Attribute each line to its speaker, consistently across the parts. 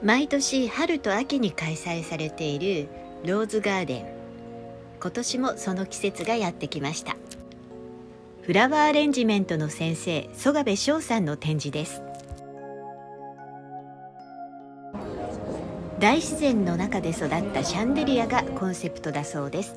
Speaker 1: 毎年春と秋に開催されているローズガーデン、今年もその季節がやってきました。フラワーアレンジメントの先生、曽我部翔さんの展示です。大自然の中で育ったシャンデリアがコンセプトだそうです。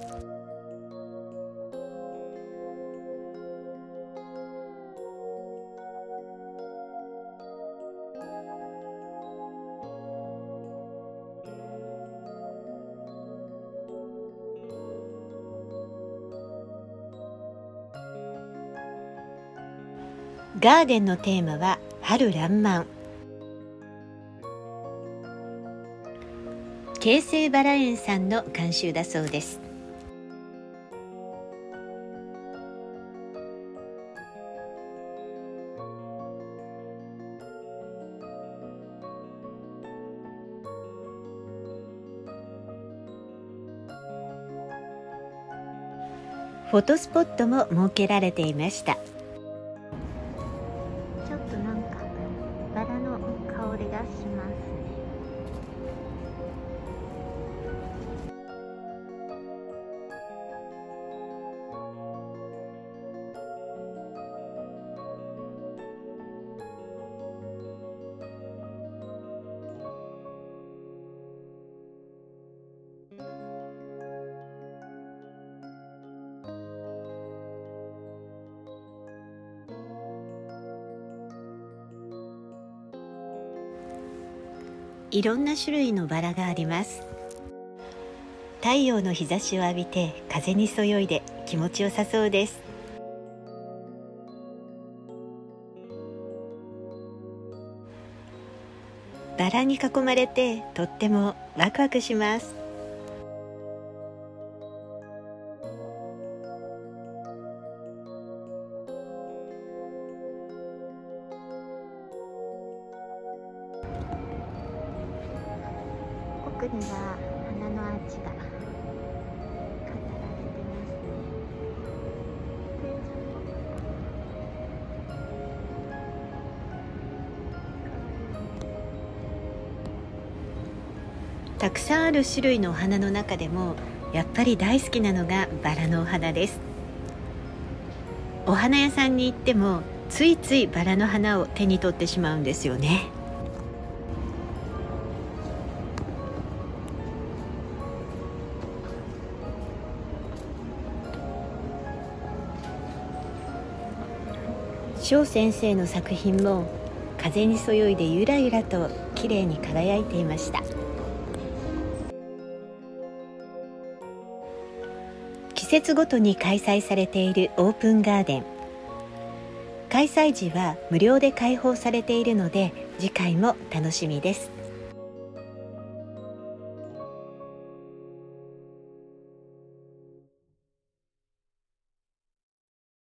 Speaker 1: ガーデンのテーマは春爛漫。京成バラ園さんの監修だそうです。フォトスポットも設けられていました。ちょっとなんかバラの香りがしますね。いろんな種類のバラがあります。太陽の日差しを浴びて風にそよいで気持ちよさそうです。バラに囲まれてとってもワクワクします。奥には花のアーチが飾られてますね。たくさんある種類のお花の中でもやっぱり大好きなのがバラのお花です。お花屋さんに行ってもついついバラの花を手に取ってしまうんですよね。翔先生の作品も風にそよいでゆらゆらと綺麗に輝いていました。季節ごとに開催されているオープンガーデン、開催時は無料で開放されているので次回も楽しみです。